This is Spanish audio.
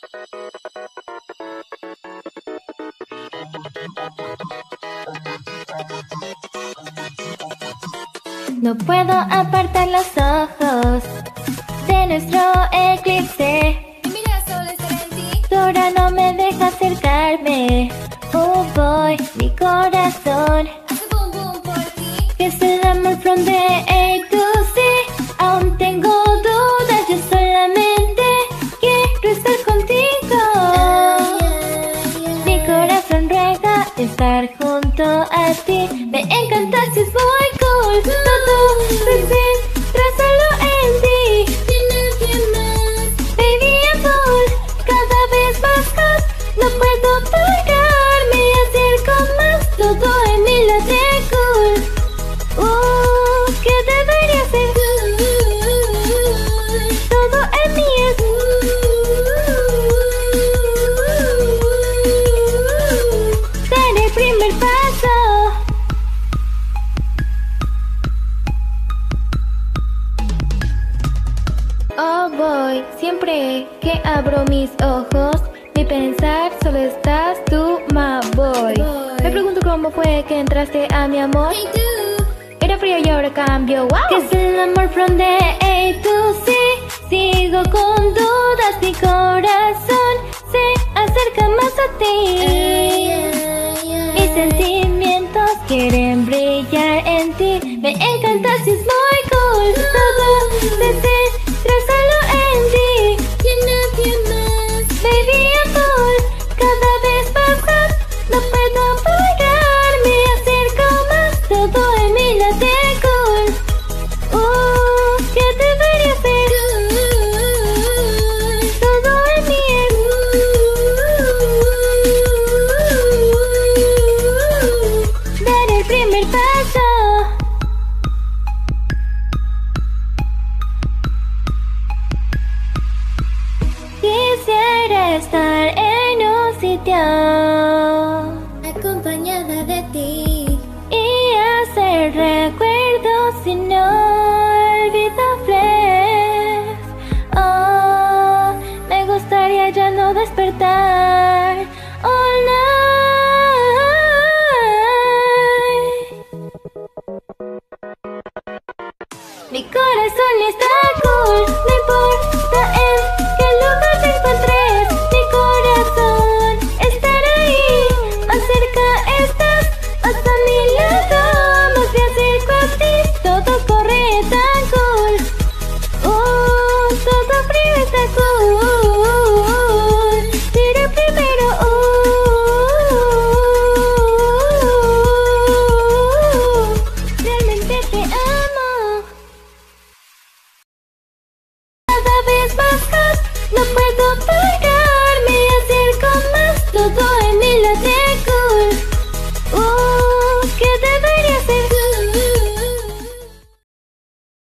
No puedo apartar los ojos de nuestro eclipse. Mira, solo estará en ti. Dora no me deja acercarme. Oh boy, mi corazón. Hace boom boom por ti. Es el amor from the A to Z. Aún tengo dudas, yo solamente quiero estar contigo. Mi corazón ruega estar junto a ti. Me encantas, es muy cool. Todo se centra solo en ti. Y nadie más. Baby, I'm full, cada vez más hot. No puedo parar, me acerco más. Todo en mí late cool. ¿Qué debería ser? Todo en mí es dar el primer paso. Oh boy, siempre que abro mis ojos, mi pensar solo estás tú, my boy. Me pregunto cómo fue que entraste a mi amor. Hey tú. Era frío y ahora cambio, wow. ¿Qué es el amor from the A to Z? Sigo con dudas, mi corazón se acerca más a ti. Mis sentimientos quieren brillar en ti. Me encantas, es muy cool. Todo se centra solo en ti. Y nadie más. Baby, I'm full, cada vez más hot. No puedo parar, me acerco más. Todo en mí late cool. ¿Qué debería ser? Todo en mí es dar el primer paso. Quisiera estar en un sitio Acompañada de ti. y hacer recuerdos inolvidables. Oh, me gustaría ya no despertar all night. Mi corazón está cool, no importa en qué lugar te encuentres. Mi corazón estará ahí, más cerca estás, hasta mi lado. Más me acerco a ti, todo corre tan cool. Todo frío está cool. Tira primero, realmente te amo. Cada vez más hot, no puedo parar, me acerco más. Todo